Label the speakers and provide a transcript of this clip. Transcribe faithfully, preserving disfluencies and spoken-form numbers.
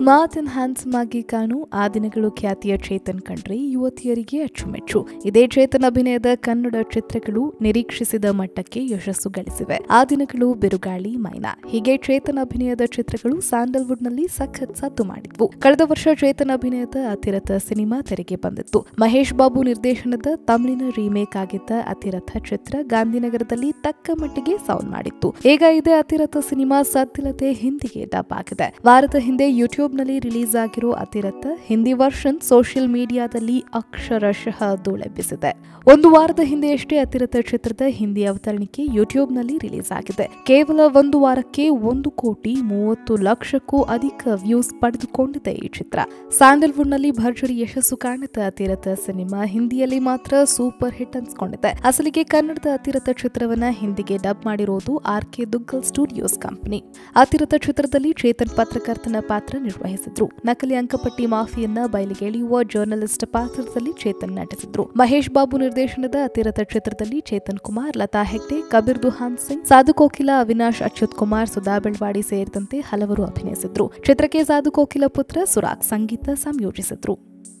Speaker 1: Smart and handsome ಆಗಿ ಕಾಣು ಆ ದಿನಗಳು ಖ್ಯಾತಿಯ ಚೇತನ್ ಕಂಡ್ರೆ ಯುವತಿಯರಿಗೆ ಅಚ್ಚುಮೆಚ್ಚು. ಇದೇ ಚೇತನ್ ಅಭಿನಯದ ಕನ್ನಡ ಚಿತ್ರಗಳು ನಿರೀಕ್ಷಿಸಿದ ಮಟ್ಟಕ್ಕೆ ಯಶಸ್ಸು ಗಳಿಸಿವೆ. ಆ ದಿನಗಳು, ಬಿರುಗಾಳಿ, ಮೈನಾ ಹೀಗೆ ಚೇತನ್ ಅಭಿನಯದ ಚಿತ್ರಗಳು ಸ್ಯಾಂಡಲ್ವುಡ್ ನಲ್ಲಿ ಸಖತ್ ಸದ್ದು ಮಾಡಿದ್ವು. ಕಳೆದ ವರ್ಷ ಚೇತನ್ ಅಭಿನಯದ ಅತಿರಥ ಸಿನಿಮಾ ತೆರೆಗೆ ಬಂದಿತ್ತು. ಮಹೇಶ್ ಬಾಬು ನಿರ್ದೇಶನದ ತಮಿಳಿನ ರೀಮೇಕ್ ಆಗಿದ್ದ ಅತಿರಥ ಚಿತ್ರ ಗಾಂಧಿನಗರದಲ್ಲಿ ತಕ್ಕ ಮಟ್ಟಿಗೆ ಸೌಂಡ್ ಮಾಡಿತ್ತು. ಈಗ ಇದೇ ಅತಿರಥ ಸಿನಿಮಾ ಸದ್ದಿಲ್ಲದೆ ಹಿಂದಿಗೆ ಡಬ್ ಆಗಿದೆ. ವಾರದ ಹಿಂದೆ ಯೂಟ್ಯೂಬ್ ನಲ್ಲಿ ರಿಲೀಸ್ ಆಗಿರೋ ಅತಿರಥ ಹಿಂದಿ ವರ್ಷನ್ ಸೋಷಿಯಲ್ ಮೀಡಿಯಾದಲ್ಲಿ ಅಕ್ಷರಶಃ ಧೂಳೆಬ್ಬಿಸಿದೆ. ಒಂದು ವಾರದ ಹಿಂದೆಯಷ್ಟೇ ಅತಿರಥ ಚಿತ್ರದ ಹಿಂದಿ ಅವತರಣಿಕೆ ಯೂಟ್ಯೂಬ್ ನಲ್ಲಿ ರಿಲೀಸ್ ಆಗಿದೆ. ಕೇವಲ ಒಂದು ವಾರಕ್ಕೆ ಒಂದು ಕೋಟಿ ಮೂವತ್ತು ಲಕ್ಷಕ್ಕೂ ಅಧಿಕ ವ್ಯೂಸ್ ಪಡೆದುಕೊಂಡಿದೆ ಈ ಚಿತ್ರ. ಸ್ಯಾಂಡಲ್ವುಡ್ ನಲ್ಲಿ ಭರ್ಜರಿ ಯಶಸ್ಸು ಕಾಣಿದ ಅತಿರಥ ಸಿನಿಮಾ ಹಿಂದಿಯಲ್ಲಿ ಮಾತ್ರ ಸೂಪರ್ ಹಿಟ್ ಅನ್ಸ್ಕೊಂಡಿದೆ. ಅಸಲಿಗೆ ಕನ್ನಡದ ಅತಿರಥ ಚಿತ್ರವನ್ನ ಹಿಂದಿಗೆ ಡಬ್ ಮಾಡಿರೋದು R K Duggal studios company. Athiratha ಚಿತ್ರದಲ್ಲಿ ಚೇತನ್ ಪತ್ರಕರ್ತನ ಪಾತ್ರ ನಿರ್ವಹಿಸಿದ್ರು. ನಕಲಿ ಅಂಕಪಟ್ಟಿ ಮಾಫಿಯನ್ನ ಬಯಲಿಗೆ ಎಳೆಯುವ ಜರ್ನಲಿಸ್ಟ್ ಪಾತ್ರದಲ್ಲಿ ಚೇತನ್ ನಟಿಸಿದ್ರು. ಮಹೇಶ್ ಬಾಬು ನಿರ್ದೇಶನದ ಅತಿರಥ ಚಿತ್ರದಲ್ಲಿ ಚೇತನ್ ಕುಮಾರ್, ಲತಾ ಹೆಗ್ಡೆ, ಕಬೀರ್ ದುಹಾನ್ ಸಿಂಗ್, ಸಾಧು ಕೋಕಿಲ, ಅವಿನಾಶ್ ಅಚ್ಯುತ್ ಕುಮಾರ್, ಸುಧಾ ಬೆಳ್ವಾಡಿ ಸೇರಿದಂತೆ ಹಲವರು ಅಭಿನಯಿಸಿದ್ರು. ಚಿತ್ರಕ್ಕೆ ಸಾಧು ಕೋಕಿಲ ಪುತ್ರ ಸುರಾಗ್ ಸಂಗೀತ ಸಂಯೋಜಿಸಿದ್ರು.